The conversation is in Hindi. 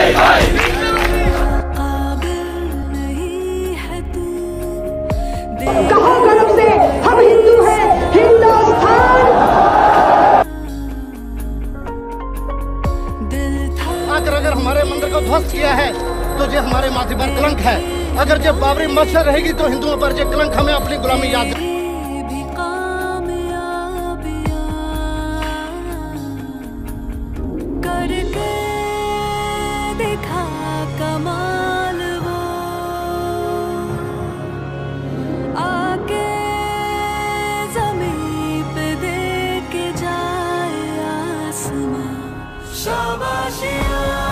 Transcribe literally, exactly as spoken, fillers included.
कहो गर्व से हम हिंदू हैं, हिंदुस्तान। अगर अगर हमारे मंदिर को ध्वस्त किया है तो ये हमारे माथे पर कलंक है। अगर जब बाबरी मस्जिद रहेगी तो हिंदुओं पर ये कलंक हमें अपनी गुलामी याद करके देखा कमाल वो आके ज़मीं पे दे के जाए आसमां। शाबाशियाँ